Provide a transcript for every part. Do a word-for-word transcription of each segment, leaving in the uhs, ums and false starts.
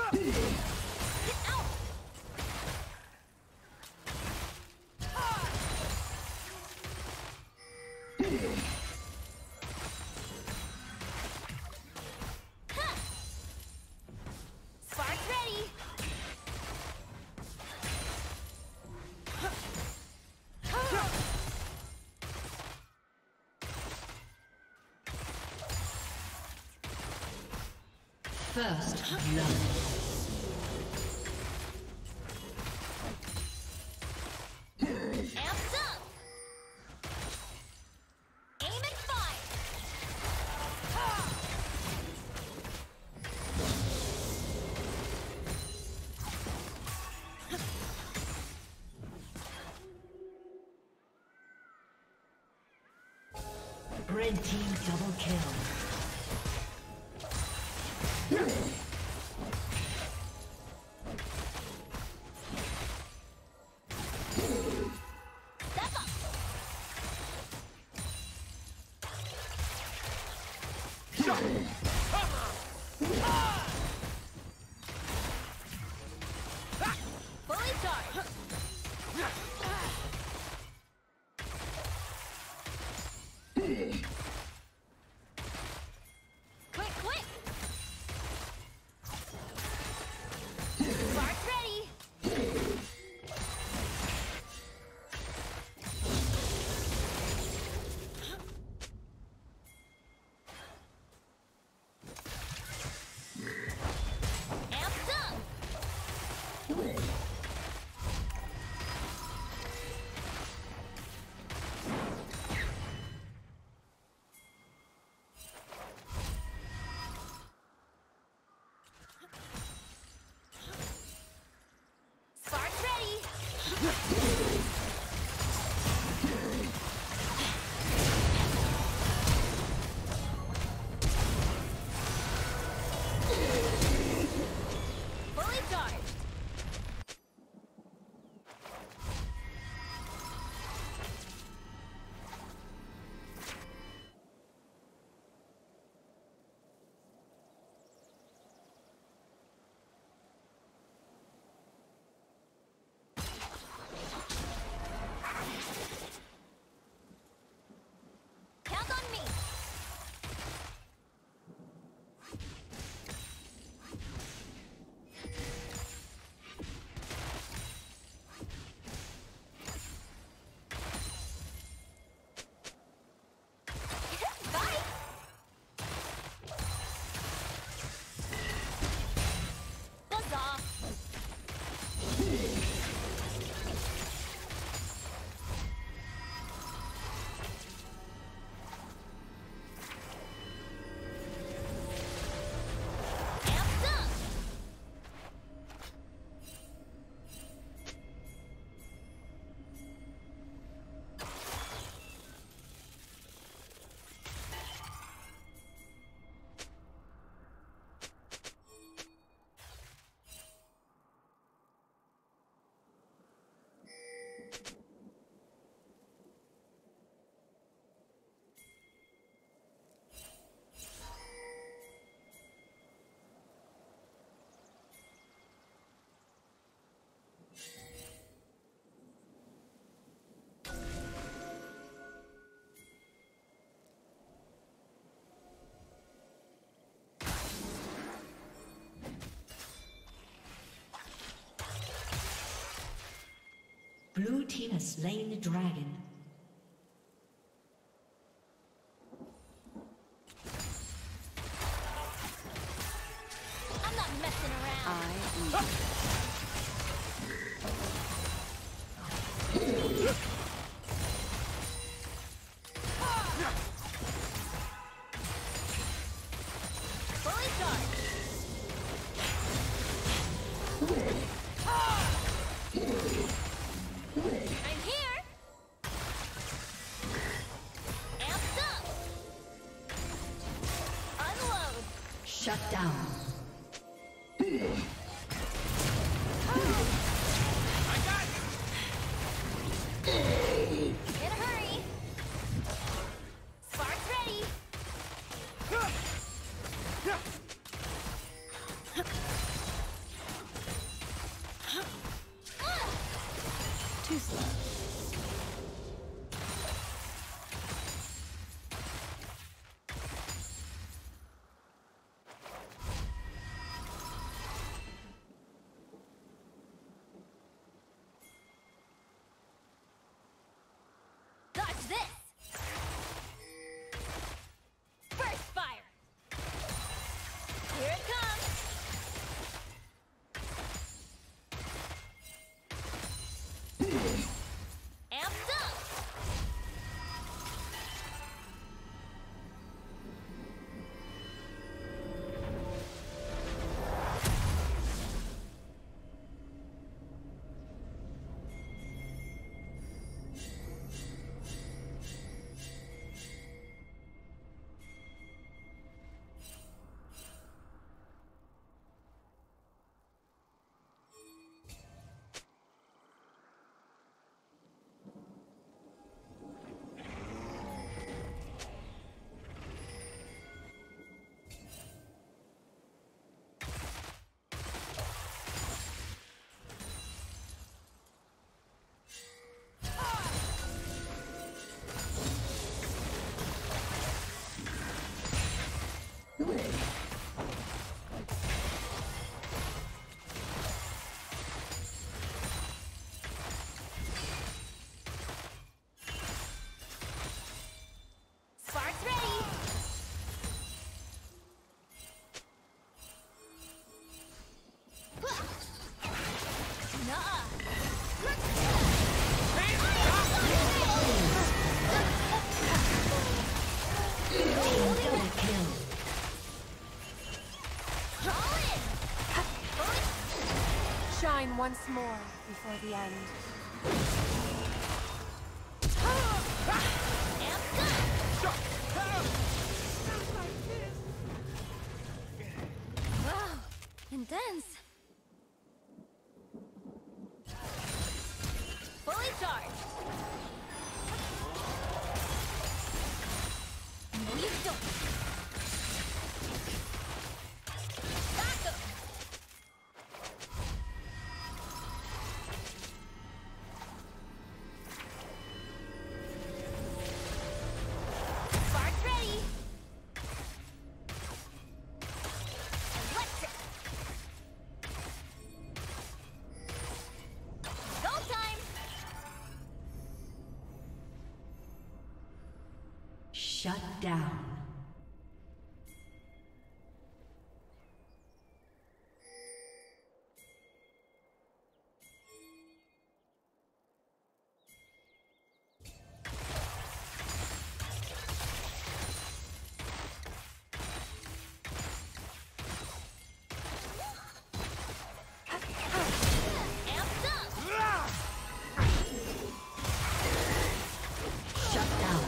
First blood. Amped up! Aim and fire! Red team double kill. Blue team has slain the dragon. I'm not messing around. I Fully charged. I'm here. Amped up. Unload. Shut down. shine once more before the end. Wow, intense. Fully charged. Listo. Back up. Spark ready. Electric. Go time. Shut down. Amped up. Shut down.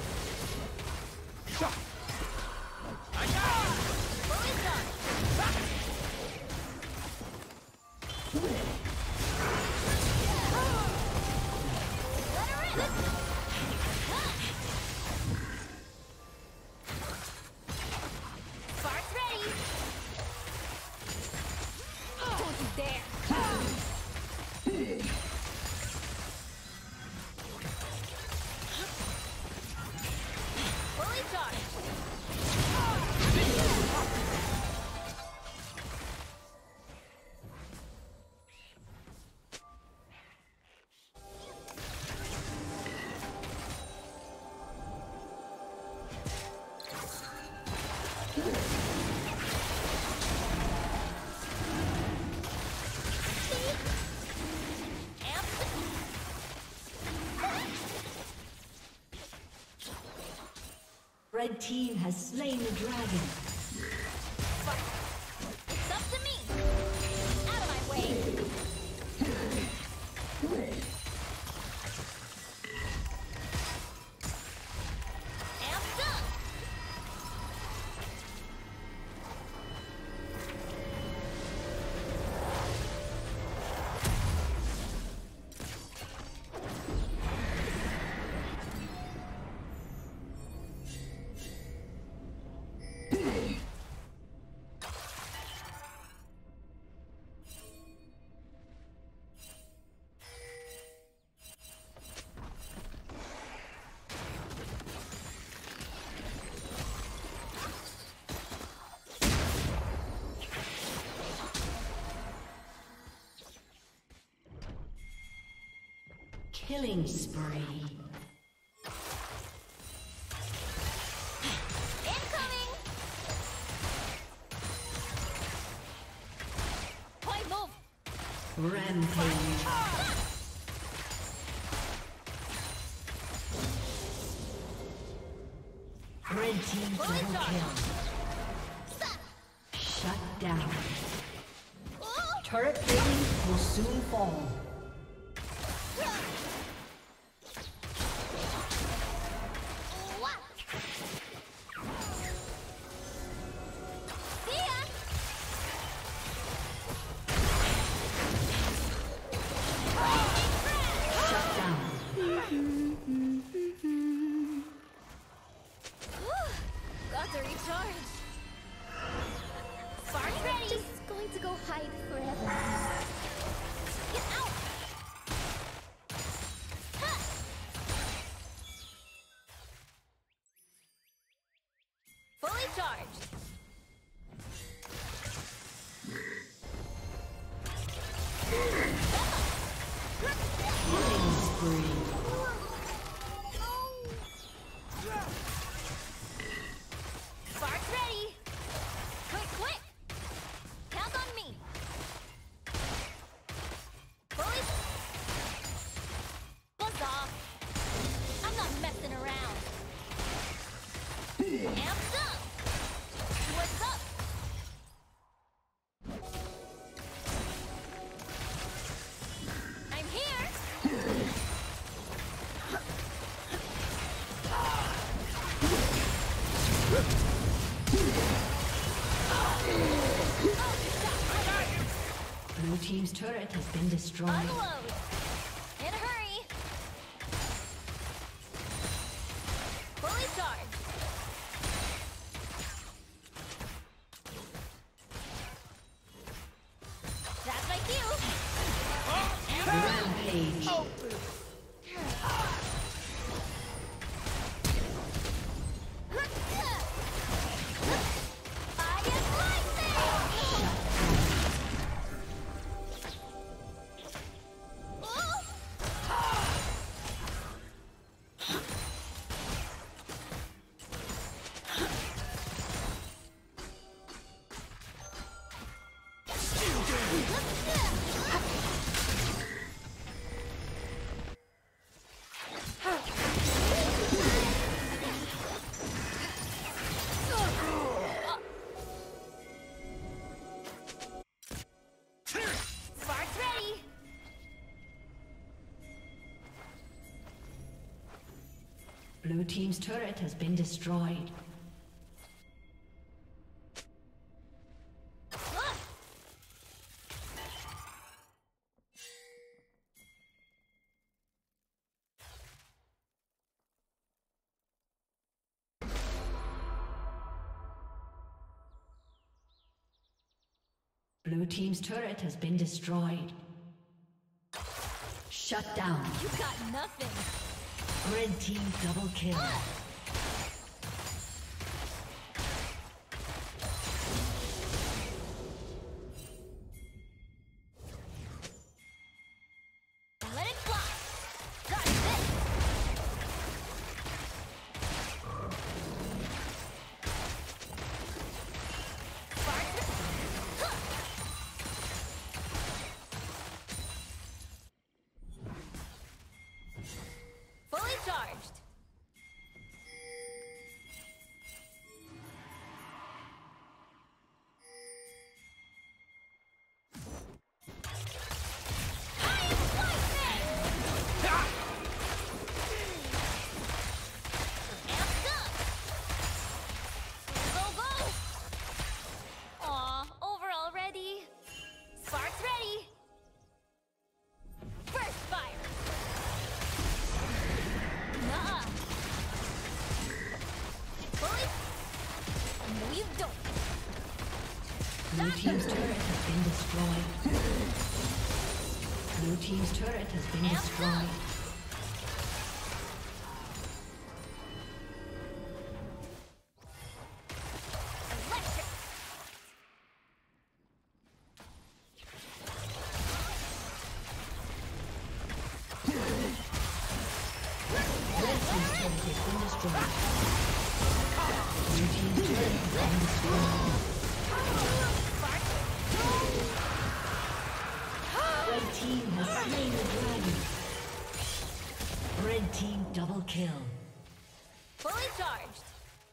Fully charged. Let her in. Spark's ready. Don't you dare. Fully charged. Red team has slain the dragon. It's up to me. Out of my way. Amped up. Killing spree. Incoming. Point move. Rampage. Red team Fully double charged. kill. Shut down. Oh. Turret plating will soon fall. What? See ya. Shut down. Got to recharge. Spark ready. Just going to go hide forever. Get out. team's turret has been destroyed. Unload. In a hurry. Fully charged. That's my cue. Rampage. Oh. Blue team's turret has been destroyed. Blue team's turret has been destroyed. Shut down. You got nothing. Red team double kill. Let it fly. Got this. Fully charged. Blue team's turret has been destroyed. Blue team's turret has been destroyed. Red team double kill. Fully charged.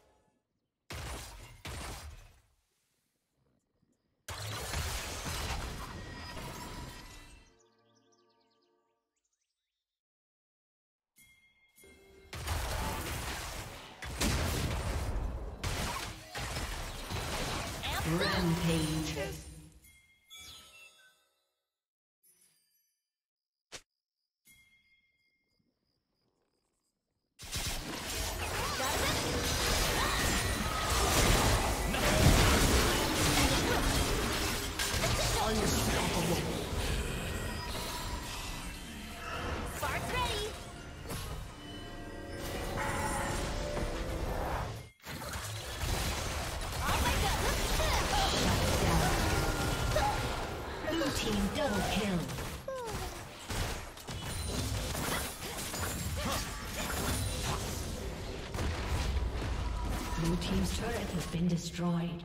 Rampage. Spark's ready. Oh my god. Blue team double kill. Blue team's turret has been destroyed.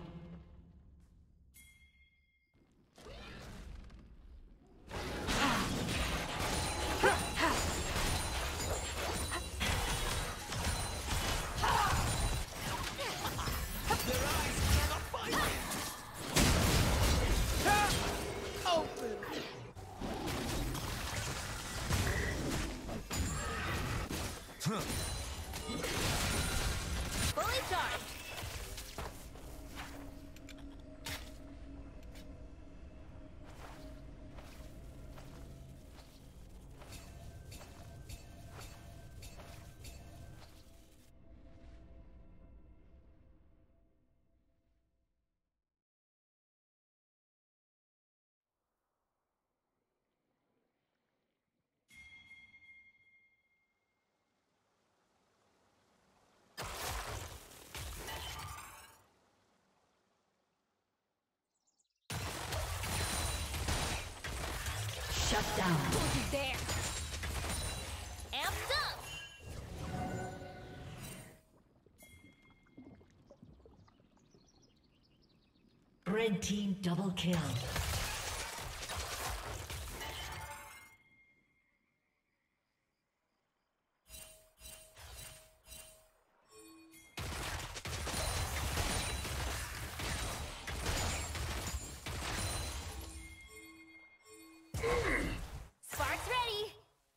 Fully charged. Shut down. Hold you there. Amped up. Red team double kill. Spark's ready.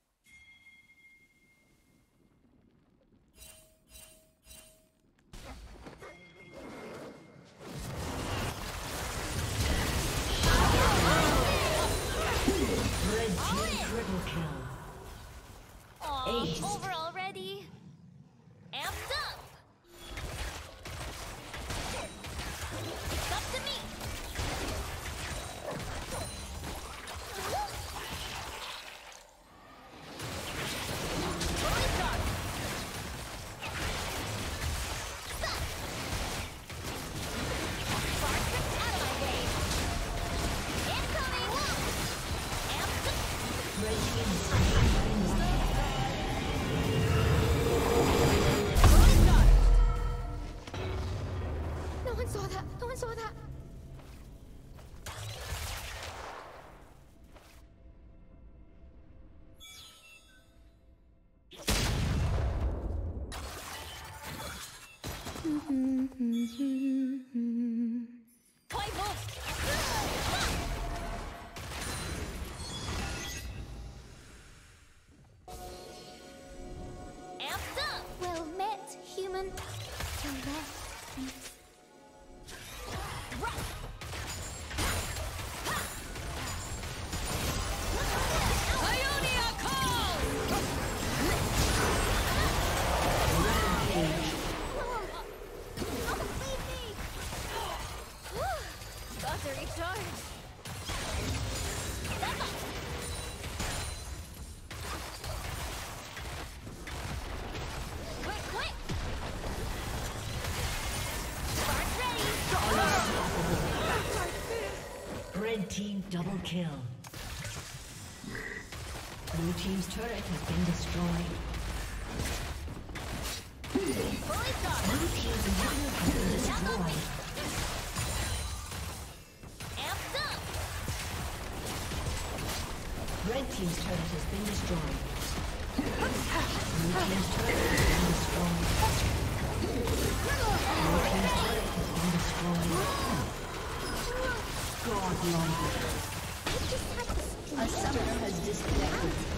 Red team triple kill. Aw, Ace. over already. Amped up. It's up to me. Fully charged. Stop. Spark trips out of my way. Incoming. Amped up. Red team is slain. Fully charged. No one saw that. No one saw that. Toy boost! Amped up! Well met, human. Well met, thanks. Rock! Ionia call! Don't leave me! Got to recharge. Step up! Quick, quick! Spark's ready! Red team double kill. Blue team's turret has been destroyed. Fully charged! Blue team's inhibitor has been destroyed. Amped up! Red team's turret has been destroyed. Blue team's turret has been destroyed. Blue team's turret has been destroyed. Godlike. I just had to A summoner has disconnected.